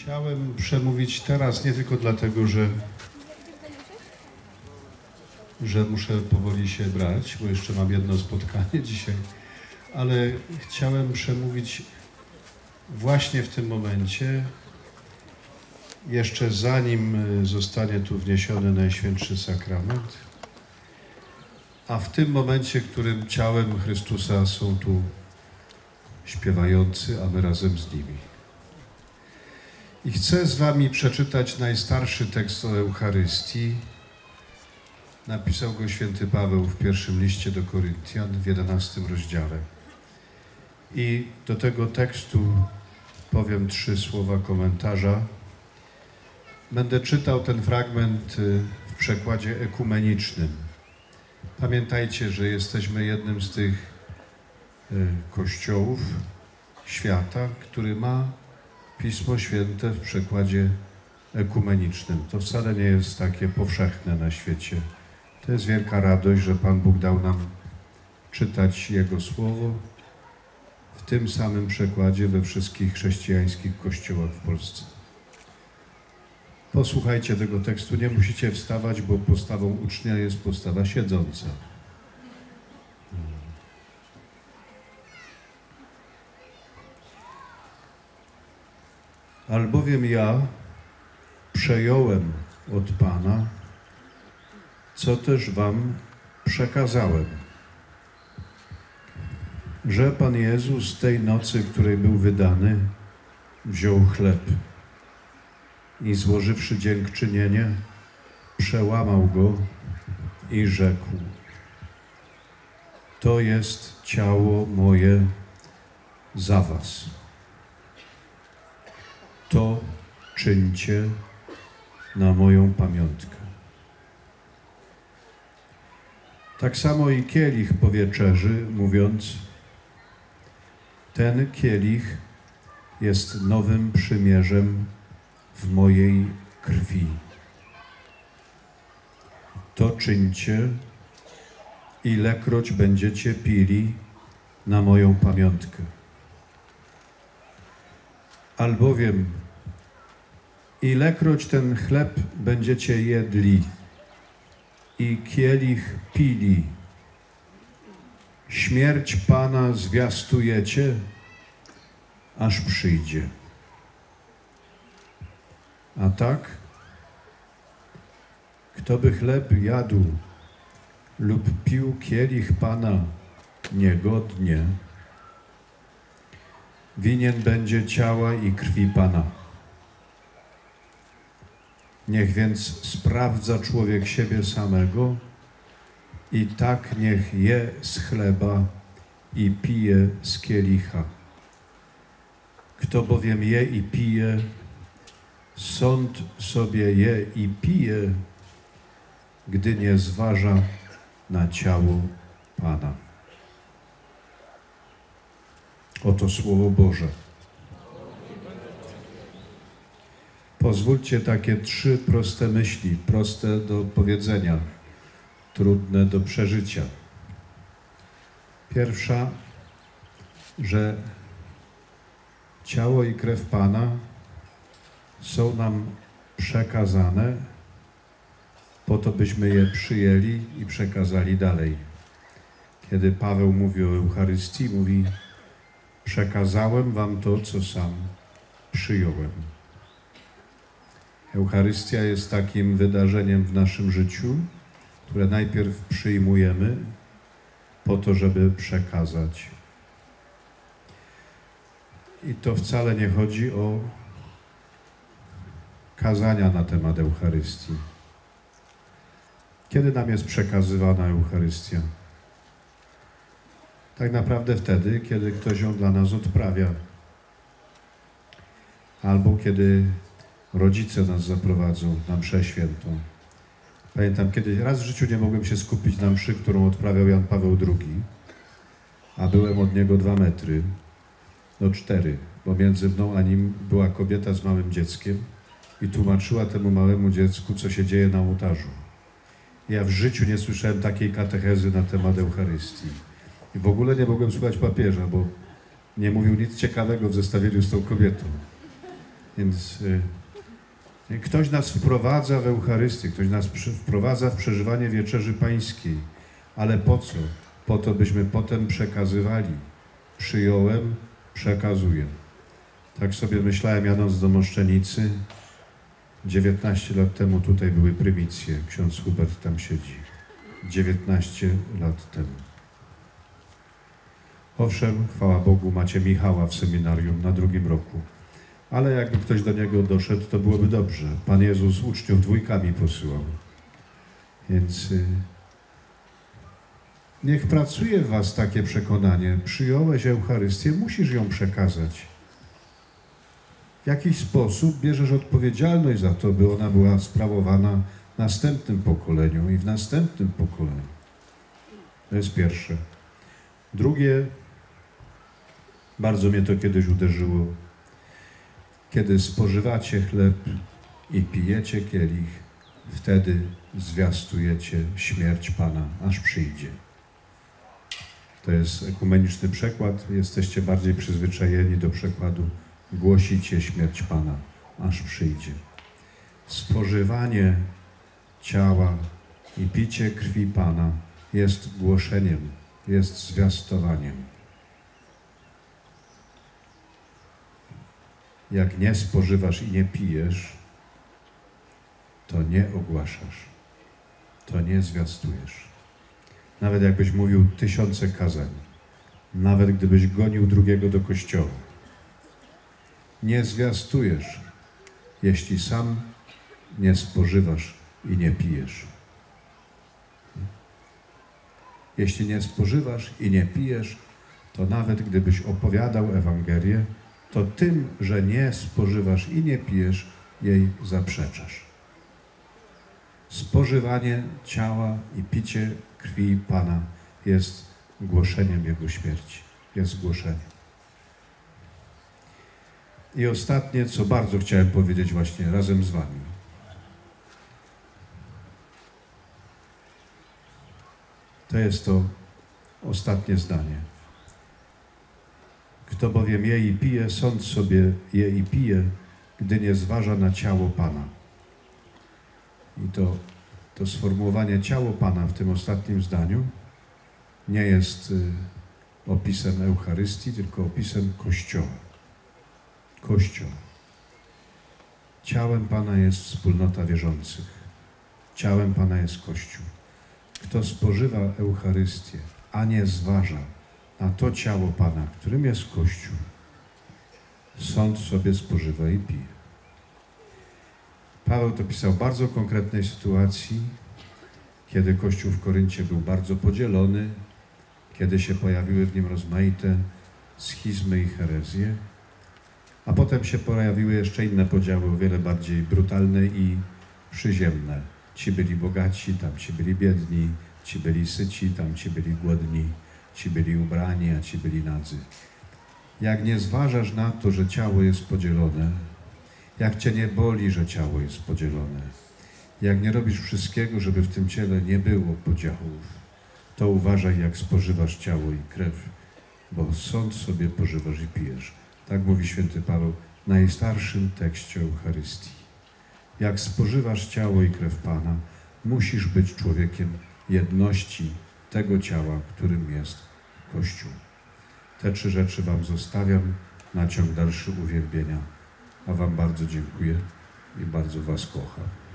Chciałem przemówić teraz nie tylko dlatego, że muszę powoli się brać, bo jeszcze mam jedno spotkanie dzisiaj, ale chciałem przemówić właśnie w tym momencie, jeszcze zanim zostanie tu wniesiony Najświętszy Sakrament, a w tym momencie, którym ciałem Chrystusa są tu śpiewający, a my razem z nimi. I chcę z wami przeczytać najstarszy tekst o Eucharystii. Napisał go święty Paweł w pierwszym liście do Koryntian w 11 rozdziale. I do tego tekstu powiem 3 słowa komentarza. Będę czytał ten fragment w przekładzie ekumenicznym. Pamiętajcie, że jesteśmy jednym z tych kościołów świata, który ma Pismo Święte w przekładzie ekumenicznym. To wcale nie jest takie powszechne na świecie. To jest wielka radość, że Pan Bóg dał nam czytać Jego Słowo w tym samym przekładzie we wszystkich chrześcijańskich kościołach w Polsce. Posłuchajcie tego tekstu, nie musicie wstawać, bo postawą ucznia jest postawa siedząca. Albowiem ja przejąłem od Pana, co też wam przekazałem, że Pan Jezus tej nocy, której był wydany, wziął chleb i złożywszy dziękczynienie, przełamał go i rzekł: to jest ciało moje za was. To czyńcie na moją pamiątkę. Tak samo i kielich po wieczerzy, mówiąc: ten kielich jest nowym przymierzem w mojej krwi. To czyńcie, ilekroć będziecie pili na moją pamiątkę. Albowiem ilekroć ten chleb będziecie jedli i kielich pili, śmierć Pana zwiastujecie, aż przyjdzie. A tak, kto by chleb jadł lub pił kielich Pana niegodnie, winien będzie ciała i krwi Pana. Niech więc sprawdza człowiek siebie samego i tak niech je z chleba i pije z kielicha. Kto bowiem je i pije, sąd sobie je i pije, gdy nie zważa na ciało Pana. Oto Słowo Boże. Pozwólcie takie 3 proste myśli, proste do powiedzenia, trudne do przeżycia. Pierwsza, że ciało i krew Pana są nam przekazane po to, byśmy je przyjęli i przekazali dalej. Kiedy Paweł mówi o Eucharystii, mówi: przekazałem wam to, co sam przyjąłem. Eucharystia jest takim wydarzeniem w naszym życiu, które najpierw przyjmujemy po to, żeby przekazać. I to wcale nie chodzi o kazania na temat Eucharystii. Kiedy nam jest przekazywana Eucharystia? Tak naprawdę wtedy, kiedy ktoś ją dla nas odprawia. Albo kiedy rodzice nas zaprowadzą na mszę świętą. Pamiętam, kiedy raz w życiu nie mogłem się skupić na mszy, którą odprawiał Jan Paweł II, a byłem od niego 2 metry, no 4, bo między mną a nim była kobieta z małym dzieckiem i tłumaczyła temu małemu dziecku, co się dzieje na ołtarzu. Ja w życiu nie słyszałem takiej katechezy na temat Eucharystii. I w ogóle nie mogłem słuchać papieża, bo nie mówił nic ciekawego w zestawieniu z tą kobietą. Więc ktoś nas wprowadza w Eucharystię, ktoś nas wprowadza w przeżywanie Wieczerzy Pańskiej. Ale po co? Po to, byśmy potem przekazywali. Przyjąłem, przekazuję. Tak sobie myślałem, jadąc do Moszczenicy. 19 lat temu tutaj były prymicje. Ksiądz Hubert tam siedzi. 19 lat temu. Owszem, chwała Bogu, macie Michała w seminarium na 2. roku. Ale jakby ktoś do niego doszedł, to byłoby dobrze. Pan Jezus uczniów 2 posyłał. Więc niech pracuje w was takie przekonanie. Przyjąłeś Eucharystię, musisz ją przekazać. W jakiś sposób bierzesz odpowiedzialność za to, by ona była sprawowana w następnym pokoleniu i w następnym pokoleniu. To jest pierwsze. Drugie, bardzo mnie to kiedyś uderzyło. Kiedy spożywacie chleb i pijecie kielich, wtedy zwiastujecie śmierć Pana, aż przyjdzie. To jest ekumeniczny przekład. Jesteście bardziej przyzwyczajeni do przekładu głosicie śmierć Pana, aż przyjdzie. Spożywanie ciała i picie krwi Pana jest głoszeniem, jest zwiastowaniem. Jak nie spożywasz i nie pijesz, to nie ogłaszasz, to nie zwiastujesz. Nawet jakbyś mówił 1000 kazań, nawet gdybyś gonił drugiego do kościoła, nie zwiastujesz, jeśli sam nie spożywasz i nie pijesz. Jeśli nie spożywasz i nie pijesz, to nawet gdybyś opowiadał Ewangelię, to tym, że nie spożywasz i nie pijesz, jej zaprzeczasz. Spożywanie ciała i picie krwi Pana jest głoszeniem Jego śmierci. Jest głoszeniem. I ostatnie, co bardzo chciałem powiedzieć właśnie razem z wami. To jest to ostatnie zdanie. Kto bowiem je i pije, sąd sobie je i pije, gdy nie zważa na ciało Pana. I to sformułowanie ciało Pana w tym ostatnim zdaniu nie jest opisem Eucharystii, tylko opisem Kościoła. Kościół. Ciałem Pana jest wspólnota wierzących. Ciałem Pana jest Kościół. Kto spożywa Eucharystię, a nie zważa na to ciało Pana, którym jest Kościół, sąd sobie spożywa i pije. Paweł to pisał w bardzo konkretnej sytuacji, kiedy Kościół w Koryncie był bardzo podzielony, kiedy się pojawiły w nim rozmaite schizmy i herezje, a potem się pojawiły jeszcze inne podziały, o wiele bardziej brutalne i przyziemne. Ci byli bogaci, tam ci byli biedni, ci byli syci, tam ci byli głodni, ci byli ubrani, a ci byli nadzy. Jak nie zważasz na to, że ciało jest podzielone, jak cię nie boli, że ciało jest podzielone, jak nie robisz wszystkiego, żeby w tym ciele nie było podziałów, to uważaj, jak spożywasz ciało i krew, bo sąd sobie pożywasz i pijesz. Tak mówi święty Paweł w najstarszym tekście Eucharystii. Jak spożywasz ciało i krew Pana, musisz być człowiekiem jedności tego ciała, którym jest Kościół. Te 3 rzeczy wam zostawiam na ciąg dalszy uwielbienia, a wam bardzo dziękuję i bardzo was kocham.